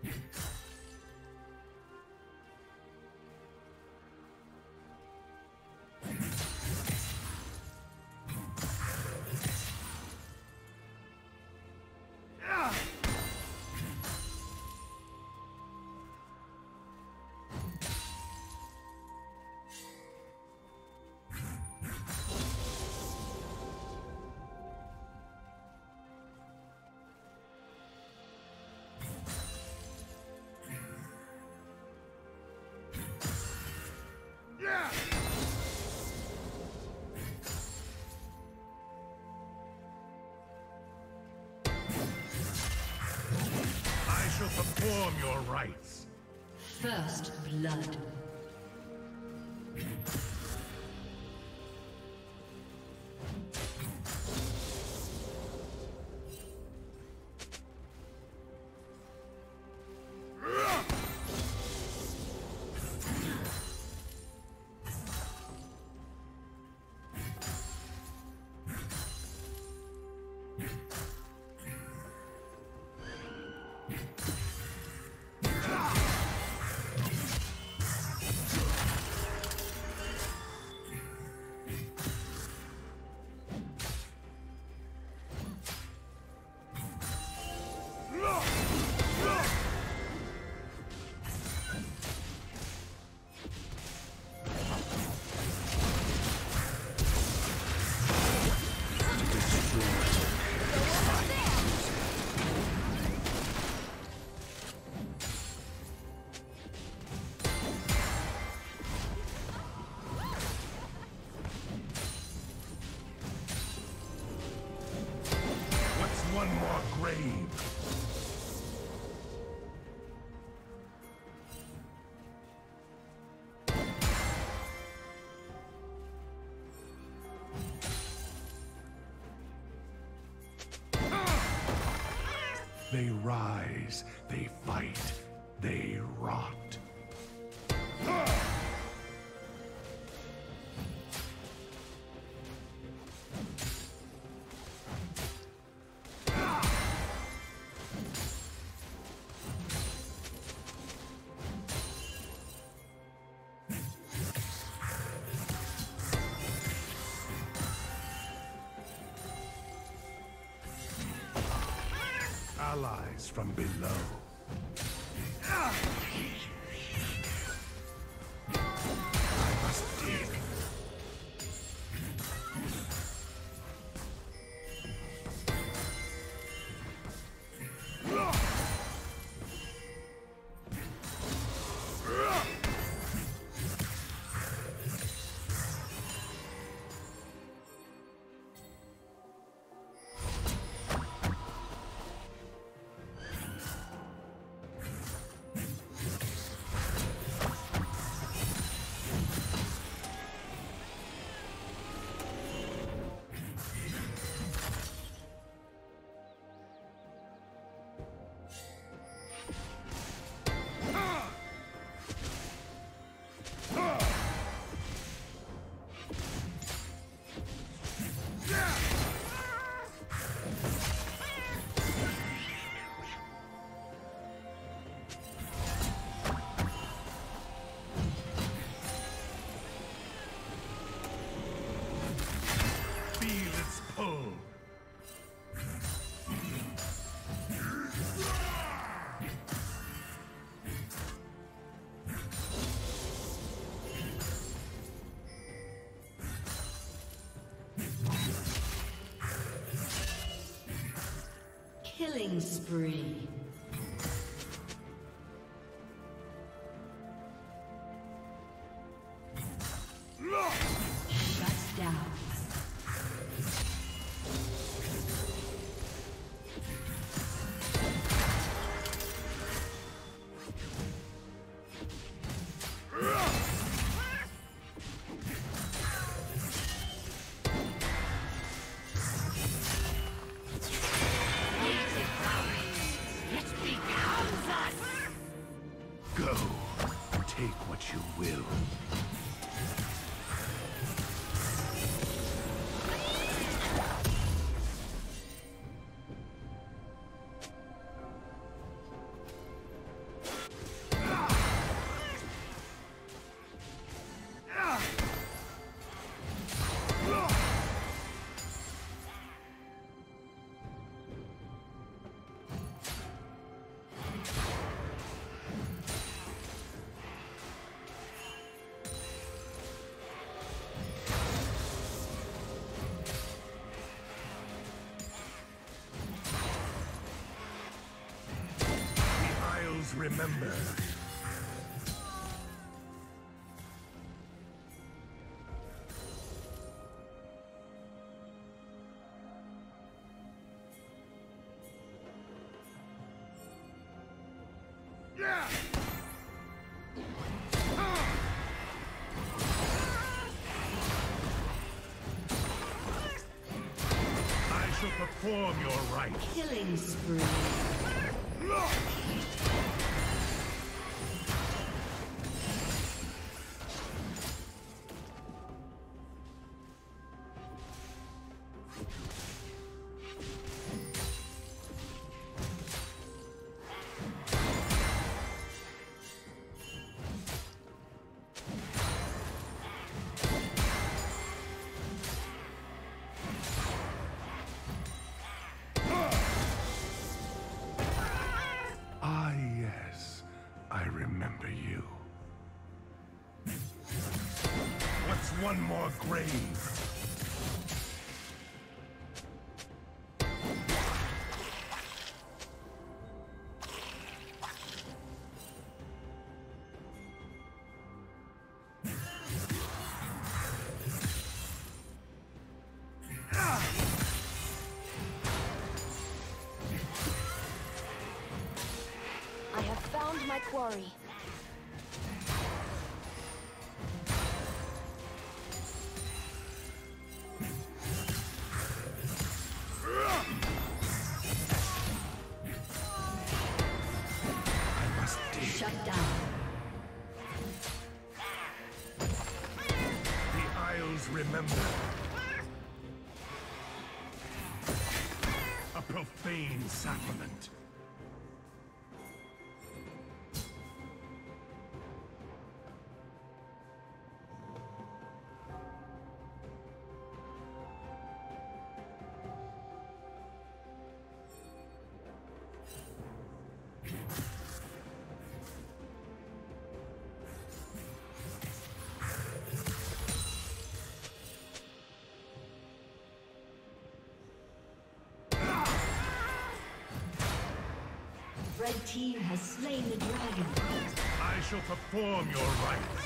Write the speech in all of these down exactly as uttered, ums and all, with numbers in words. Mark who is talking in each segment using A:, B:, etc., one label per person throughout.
A: Perform your rites.
B: First blood.
A: One more grave. They rise, they fight, they rot. Allies from below. I must dig.
B: Killing spree. Shut down.
A: Go. Take what you will. remember. Perform your right.
B: Killing spree. One more grave.
C: I have found my quarry.
B: Shut down.
A: The Isles remember. A profane sacrament.
B: Red team has slain the dragon.
A: I shall perform your rites.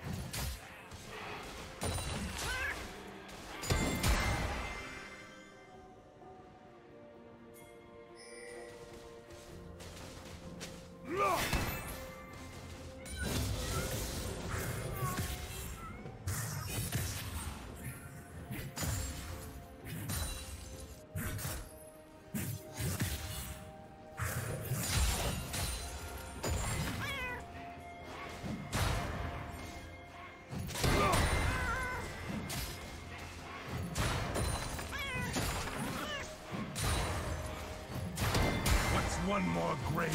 A: One more grave.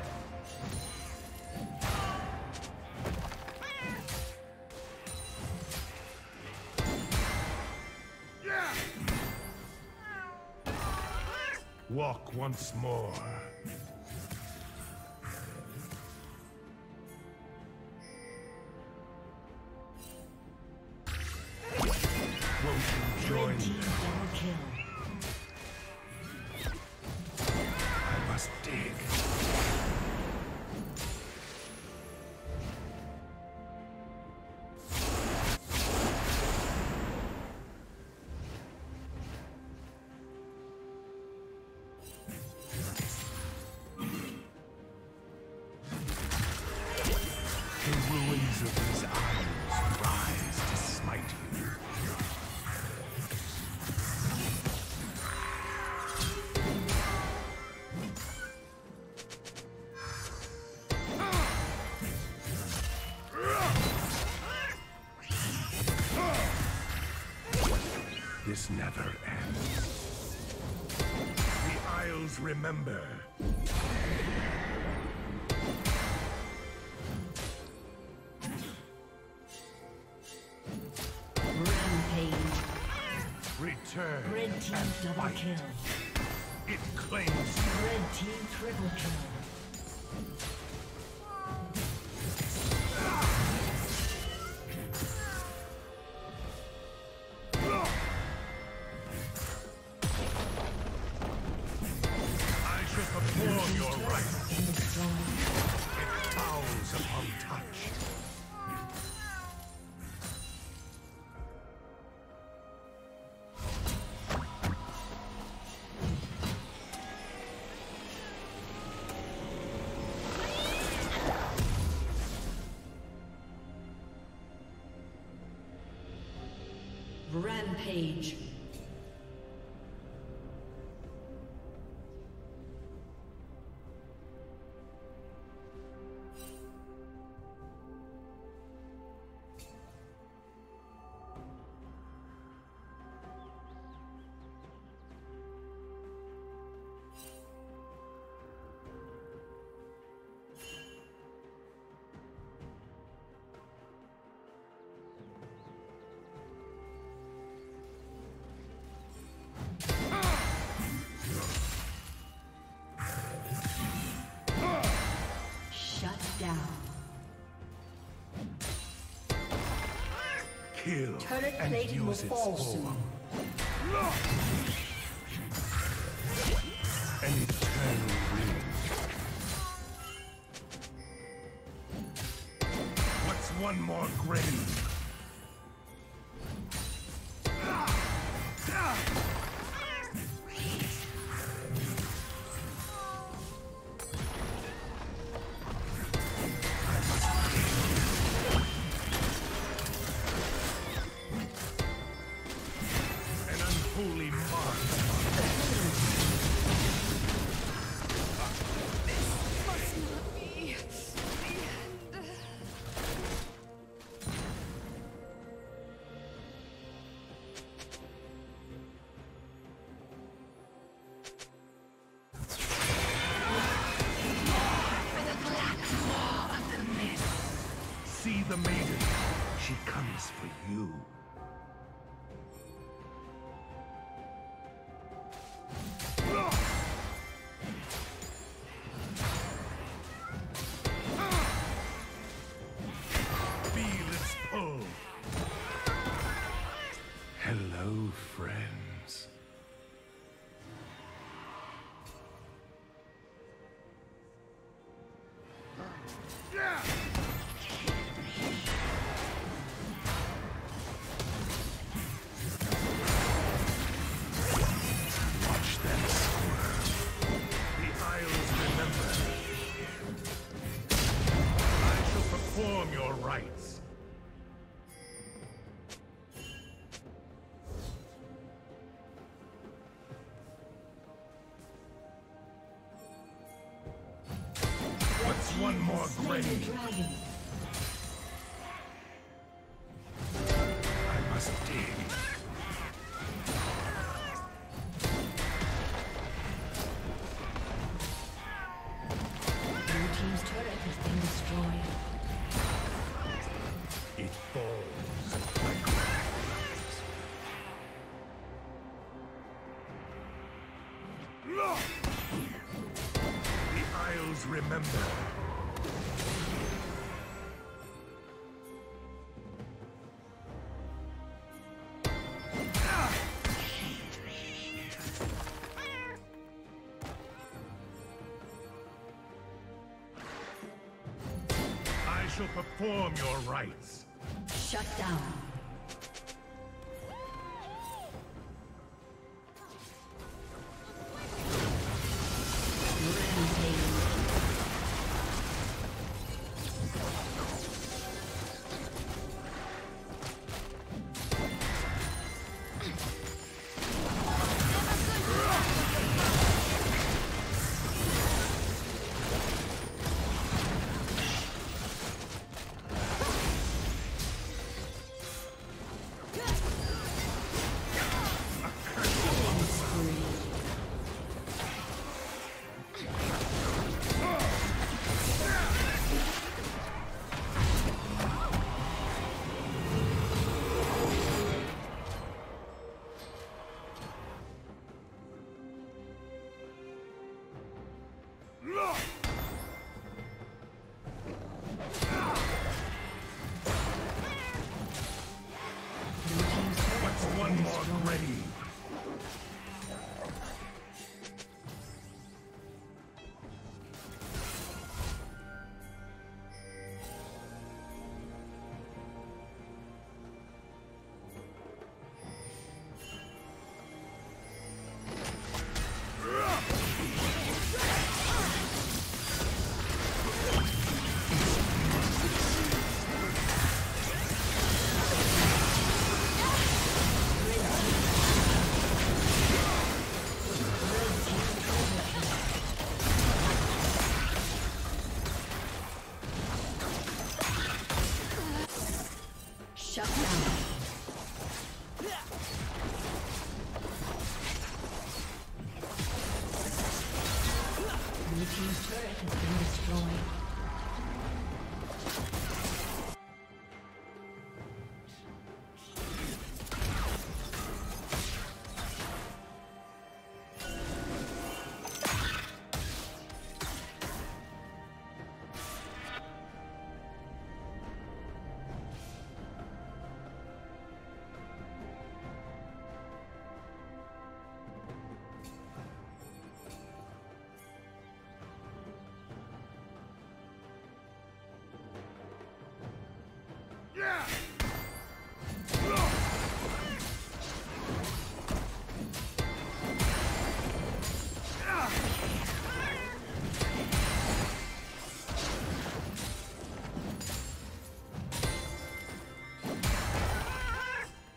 A: Yeah. Walk once more. Won't you join
B: Red team
A: me?
B: double kill.
A: Dig. The ruins of these isles rise to smite you. This never ends. The Isles remember.
B: Rampage.
A: Return.
B: Red team
A: and
B: double
A: fight.
B: kill.
A: It claims
B: Red team triple kill.
A: I shall perform your rites.
B: In the storm. Rampage.
A: Kill
B: Turret
A: and
B: plating will
A: use its
B: fall
A: form.
B: soon.
A: An eternal ring. What's one more grave? See the maiden. She comes for you. Feel its pull. Hello, friends. Yeah! Perform your rites. What's one more grave? I must dig.
B: Blue team's turret has been destroyed.
A: It falls like rags. The Isles remember. I shall perform your rites.
B: Shut down.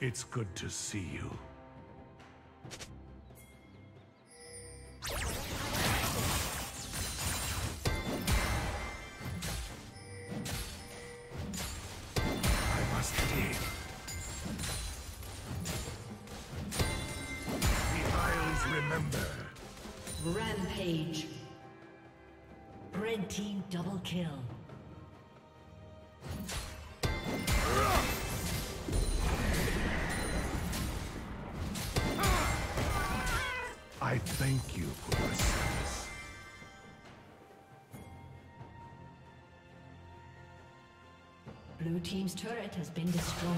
A: It's good to see you. I must dig. The Isles remember.
B: Rampage. Red team double kill.
A: I thank you for your service.
B: Blue team's turret has been destroyed.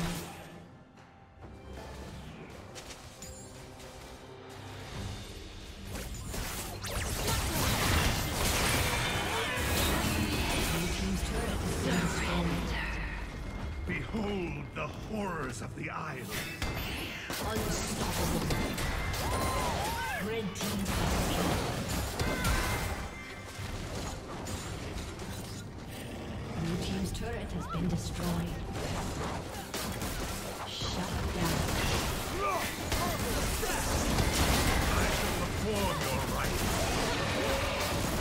B: Blue team's turret has been destroyed.
A: Behold the horrors of the Isles.
B: Unstoppable. Red team double kill. Blue team's turret has been destroyed. Shut down.
A: I shall perform your rites.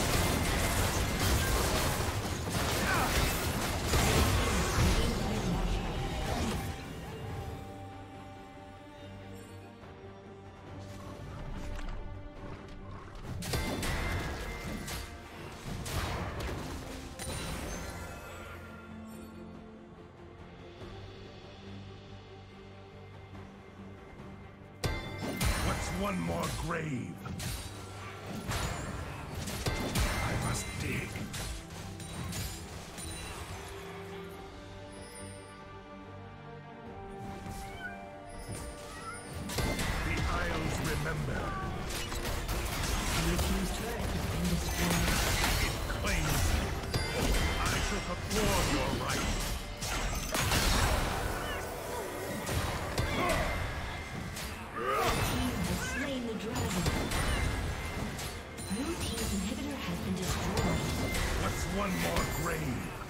A: One more grave. I must dig. The Isles remember.
B: Blue team's turret has been destroyed.
A: It claims you. I shall perform your rites.
B: Slain the dragon. Blue team's inhibitor has been destroyed.
A: What's one more grave?